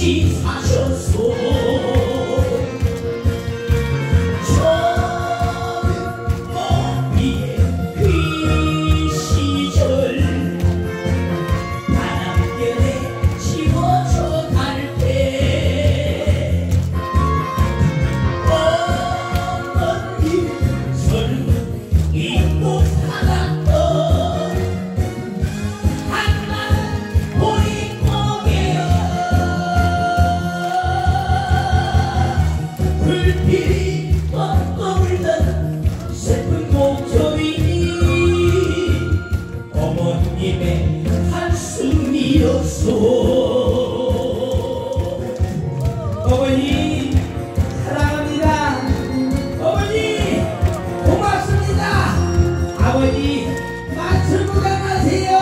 어찌 사셨소. 어머니 사랑합니다. 어머니 고맙습니다. 아버지 마트 건강하세요.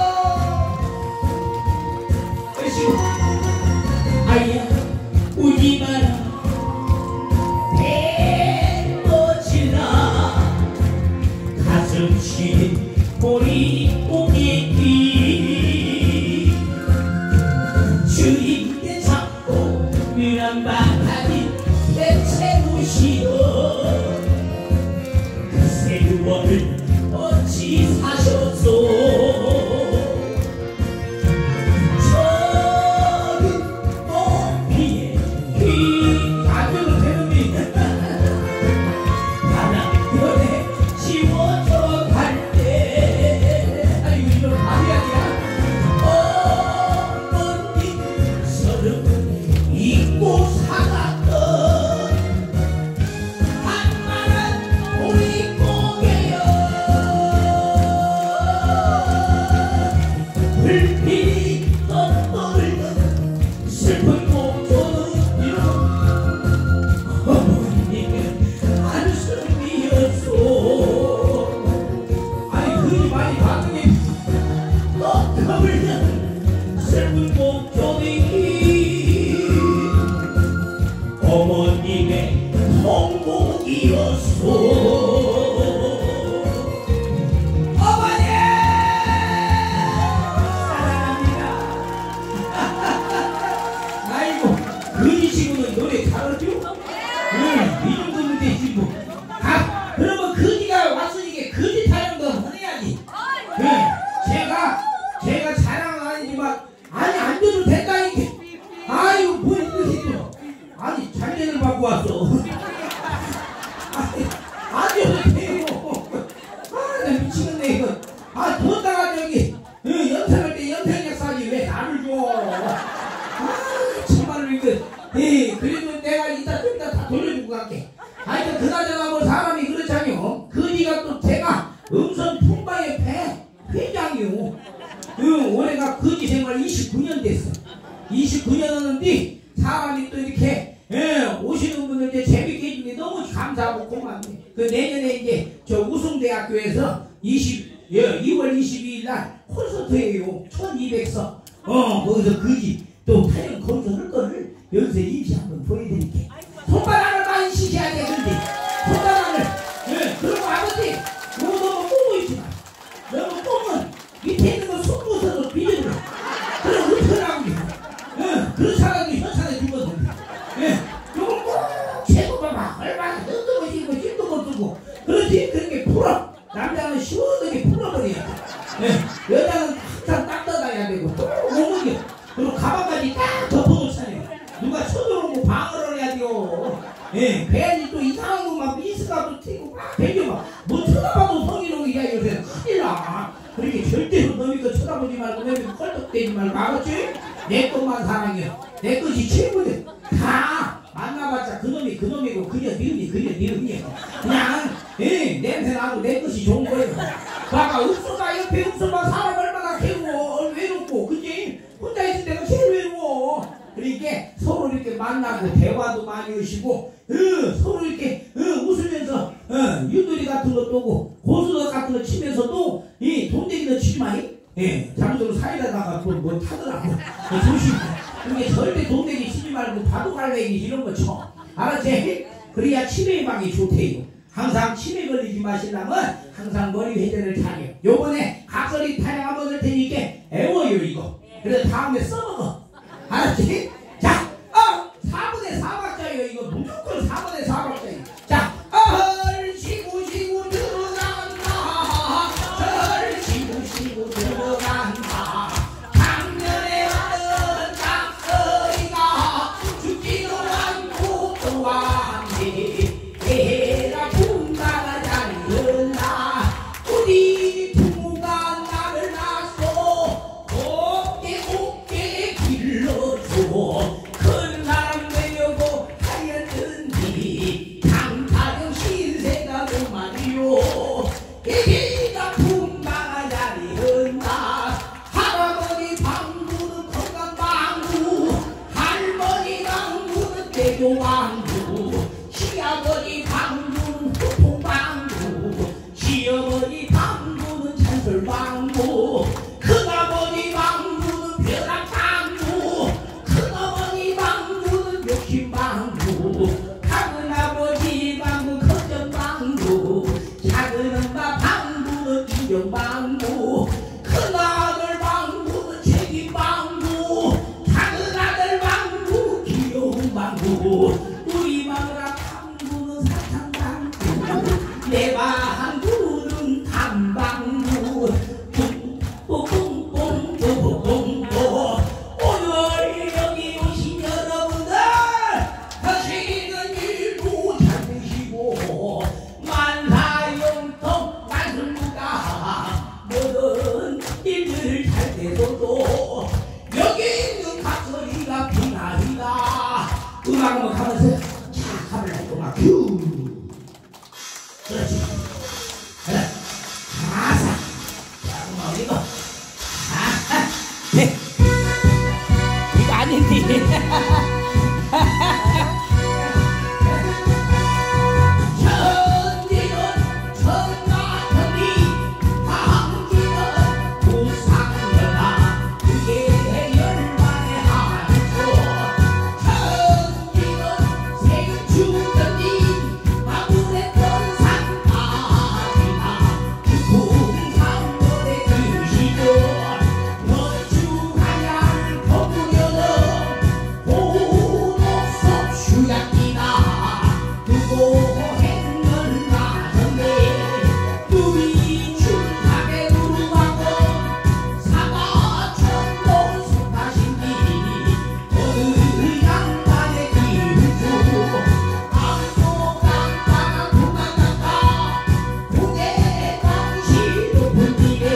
그러시고 아이야 우지 마라. 배 뻗지나 가슴 시린 머리 오겠기. 주인께 잡고 미란 바닥이 내채우시오. 그 세월을 어찌 사셨소. 저기 높이에 휘 가져도 되는데 바람결에 지워져 갈 때 아이고 이런 말이야. 어머니 서름 잊고 살았던 한마른 우리 고개여. 불빛이 떠오르는 슬픈 목소리로 어머니는 한숨이었소. 아니 그리 많이 봤더니 떠오르는 슬픈 목소리 어머님의 통곡이었소. 어머니 사랑합니다. 아이고 그이 친구는 노래 잘하죠? 이 정도면 되지 뭐. 아 그러면 그이가 왔으니까 그이 타령도 해야지. 제가 자랑은 아니지만 아니 안 줘도 된다니까. 아이고 뭐 이렇게 해줘. 아니 장례를 받고 왔어. 안 줘도 돼요. 나 미치겠네 이거. 돈 다가 저기 연상할 때 연상약 사지 왜 나를 줘. 정말로 이거. 그래도 내가 이따 좀 이따 다 돌려주고 갈게. 하여튼 그나저나 뭐 사람이 그렇잖요. 그니가 또 제가 음성 풍바의 회장이요. 올해가 거지 생활 29년 됐어. 29년 하는데 사람이 또 이렇게 오시는 분들 이제 재밌게 해주니 너무 감사하고 고맙네. 그 내년에 이제 저 우승대학교에서 2월 22일 날 콘서트예요. 1200석. 거기서 거지 또 타령 거기서 할 거를 여기서 임시 한번 보여드릴게. 손바닥을 많이 쉬셔야 돼. 근데 손바닥을 그리고 아버지 너무 꼬고 있지 마. 너무 꼬면 밑에 있는 거 손 묻어서 비벼버려. 그럼 어떡하라고. 그런 사람이 현산에 죽었는데 요걸 꼭 채고 봐봐. 얼마나 뜬금없이고 힘도 못 쓰고 그렇지. 그렇게 풀어. 남자는 시원하게 풀어버려야 돼. 여자는 항상 딱 뜯어야 되고 또 오므려. 그리고 가방까지 딱 덮어놓잖아요. 누가 쳐들어오고 방어를 해야 돼요. 배안이 또 이상한 것만 미스가도 튀고 막 배겨봐. 뭐 쳐다봐도 성희롱이야 요새. 큰일 나. 그렇게 절대로 너희 거 쳐다보지 말고 너희 거 껄떡대지 말고 알았지? 내 것만 사랑해. 내 것이 최고야. 다 만나봤자 그놈이 그놈이고 그녀 니은이 그녀 니은이야. 그냥 냄새 나고 내 것이 좋은 거예요. 봐봐 읍소가 옆에 읍소가 사람 얼마나 캐고 외롭고 그지? 혼자 있을 때가 제일 외로워. 그러니까 서로 이렇게 만나고 대화도 많이 하시고 서로 이렇게 웃으면서 유도리 같은 것도 오고 고수도 같은 거 치면서도 이 돈대기도 치지 마이. 잘못으로 사이다가 뭐 타더라고. 조심해. 그러니까 절대 돈대기 치지 말고 바둑갈래기 이런 거 쳐. 알았지? 그래야 치매 예방이 좋대요. 항상 치매 걸리지 마시려면 항상 머리 회전을 잘해요. 요번에 각설이 타령 한번 할 테니까 애워요 이거. 그래서 다음에 써먹어. 알았지? 자 태조방구 시아버지 방구는 후통방구 시어머니 방구는 잔솔방구 큰아버지 방구는 벼락방구 큰어머니 방구는 욕심방구 작은아버지 방구 걱정방구 작은엄마 방구는 인정방구 큰아들 방구는 책임방구 작은아들 방구 귀여운 방구 우리 마누라 방구는 사탕방구 내 방구는 담방구 뿡뿡뿡뿡뿡뿡뿡 오늘 여기 오신 여러분들 하시는 일도 잘 되시고 만사형통 만술무가 모든 일들 잘 되도록 여기 있는 각설이가 비나이다 음악 한번 가면서 자 가볼래 음악 큐 그렇지 그래 가사 자 음악 이거 아하 네 이거 아닌데 천지는 천하천리 황지는 부상여다 그게 열반의 한수 천지는 생축천지 마구했던 산파지나 풍상거래 규시죠 연주하야를 거부려는 고독섭 슈약기나 두고 행을 나섰네 누이 출탑에 누르마고 사과천동 속하신디 어느 양반의 기우주 암소 깜빡아 도망갔다 고개 당시 높은 길에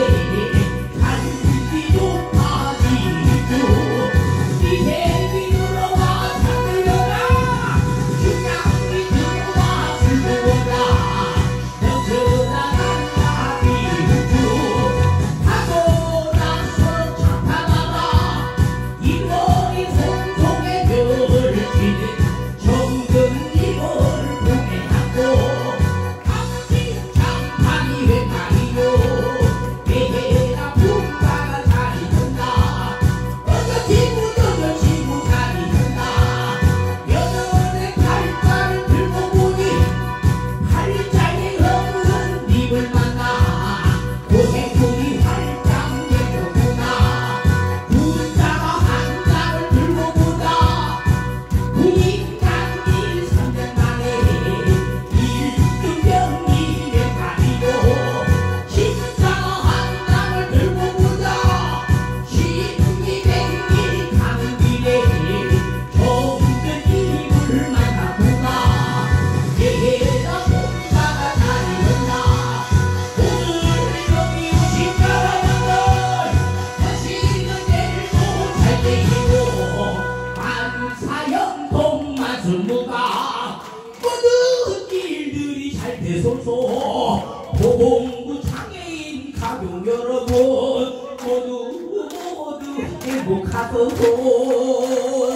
갈기도 빠지주 이제 위로와 잠들려라 중량이 들어와 술보다 넘쳐나간 나비우주 하고 나서 잡아가다 이머리 손속에 별지는 정든 이머를 보내하고 당신 장판이 왜 말이요 내가 분가가 잘 있는다 어쩌지구 저쩌지구 잘 있는다 여전의 팔자를 들고 보니 팔자에 없는 입을 만나 고생꾼이 활짝 내려보나 군자가 한 장을 들고 보다 군인간일 3년 만에 1등병이 몇 마리요 십자가 한 장을 들고 보다 십이백일 가는 길에 정든 입을 만나보나 얘가 군자가 잘 있는다 오늘 여기 오신 여러분들 하시는 일도 잘 되시고 만사형통 만술무가 모든 일들이 잘 되소서 보공부 장애인 가족 여러분 모두 행복하소서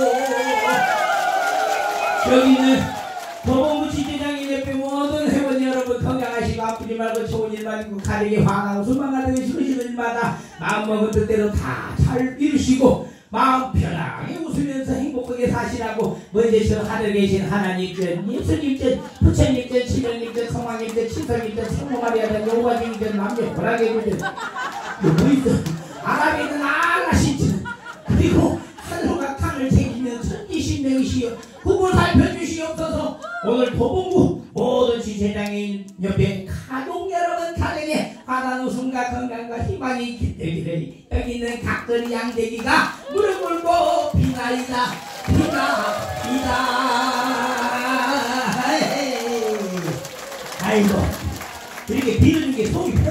여기는 보공부 지회장님 옆에 모든 회원 여러분 건강하시고 아프지 말고 좋은 일만 있고 가정에 환하고 소망 가득히 이루시는 일마다 마음먹은 뜻대로 다 잘 이루시고 마음 편하게 웃으면서 행복하게 사시라고 먼저 저 하늘에 계신 하나님께 예수님께 부처님께 지명님께 성왕님께 친성님께 성모마리아든 여호와님께 남녀 보라게님께 뭐 있어 아랍에 있는 아가씨들 그리고 하늘과 땅을 챙기면 천지신명이시여 그걸 살펴주시옵소서 오늘 도봉구 모든 지체장인 옆에 가족 여러분 가정에 환한 웃음과 건강과 희망이 있기 때문에 여기 있는 각설이 양대기가 무릎 꿇고 비나이다 비나이다 아이고 이렇게 비는 게 속이